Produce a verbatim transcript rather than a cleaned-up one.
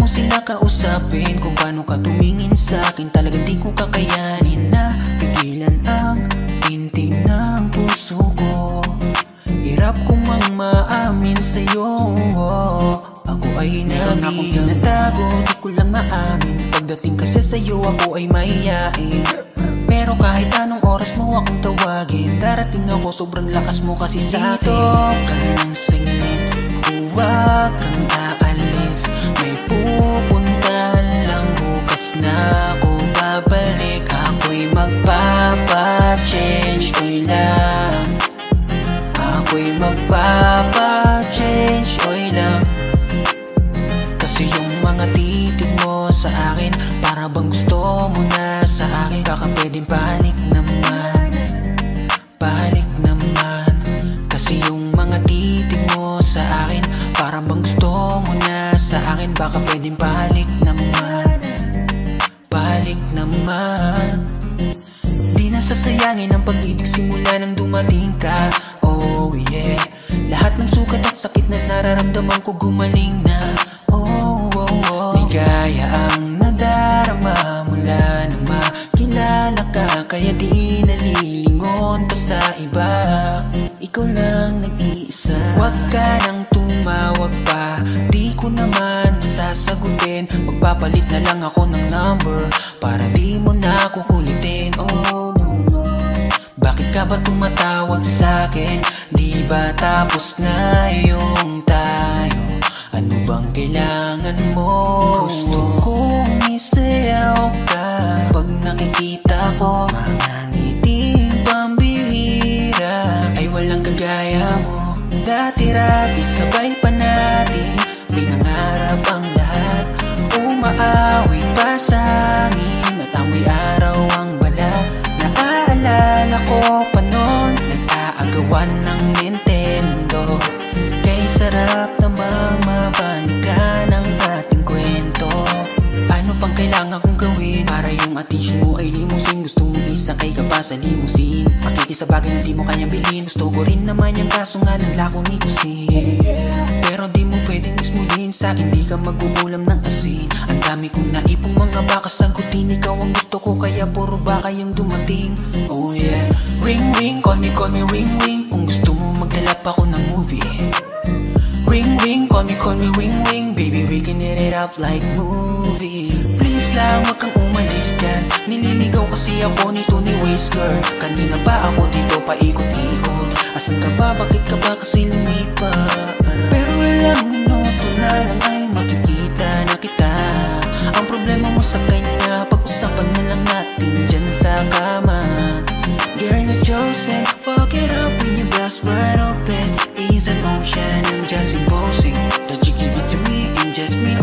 mo sila kausapin kung paano ka tumingin sa akin. Talagang di ko kakayanin na pigilan ang tintig ng puso ko. Hirap kong mang maamin sa'yo, ako ay meron akong tinatago, di ko lang maamin. Pagdating kasi sa'yo ako ay mahiyain. Pero kahit anong oras mo akong tawagin, darating ako, sobrang lakas mo kasi sa akin. Dito ka lang saglit, huwag kang aalis. May pupuntahan lang, bukas na ako babalik. Ako'y magpapa-change, oy lang. Ako'y magpapa-change, oy lang. Kasi yung mga titig mo sa akin, para bang gusto mo na sa akin. Baka pwedeng balik naman, balik naman. Kasi yung mga titig mo sa akin, para bang gusto mo na sa akin. Baka pwedeng balik naman, balik naman. Di na sasayangin ang pag-ibig simula nang dumating ka. Oh yeah, lahat ng sugat at sakit na nararamdaman ko gumaling na. Oh, oh, oh. Ligaya ang nadarama mula nang makilala ka. Kaya di nalilingon pa sa iba, ikaw lang nag-iisa. Huwag ka nang tumawag pa, di ko naman sasagutin. Magpapalit na lang ako ng number para di mo na kukulitin. Oh no, no. Bakit ka ba tumatawag sa'kin? Di ba tapos na yung tayo? Ano bang kailangan mo? Gusto kong isayaw ka pag nakikita ko. Mga ngiting pambihira ay walang kagaya mo. Dati-rati sabay pa natin pinangarap ang lahat. Umaawit pa sa hangin at amoy araw ang balat. Naaalala ko pa noon, nag-aagawan ng Nintendo. Kay sarap na mamabalikan ang ating kwento. Ano pang kailangan kong gawin para yung atensyon mo ay limusin? Gusto mong isakay ka pa sa limusin, makikisa bagay na di mo kanyang bilhin. Gusto ko rin naman yung kaso nga ng lakong ikusin. Pero di mo pwedeng ismulin sa'kin, di ka magbubulam ng asin. Ang dami kong naipong mga baka sagutin, ikaw ang gusto ko kaya puro baka yung dumating. Oh yeah, ring ring, call me, call me, ring ring. Kung gusto mo magdala pa ako ng movie. Ring ring, call me, call me, ring ring. Baby, we can hit it up like movie. Please lang, wag kang umalis dyan. Nililigaw kasi ako nito ni Waze Girl. Kanina pa ako dito paikot-ikot. Asan ka ba? Bakit ka ba kasi lumipat? Pero ilang minuto na lang ay makikita na kita. Ang problema mo sa kanya, pag-usapan na lang natin dyan sa kama. Girl, you're chosen, fuck it up when your glass wide open. Is an ocean, I'm just imposing that you give it to me and just me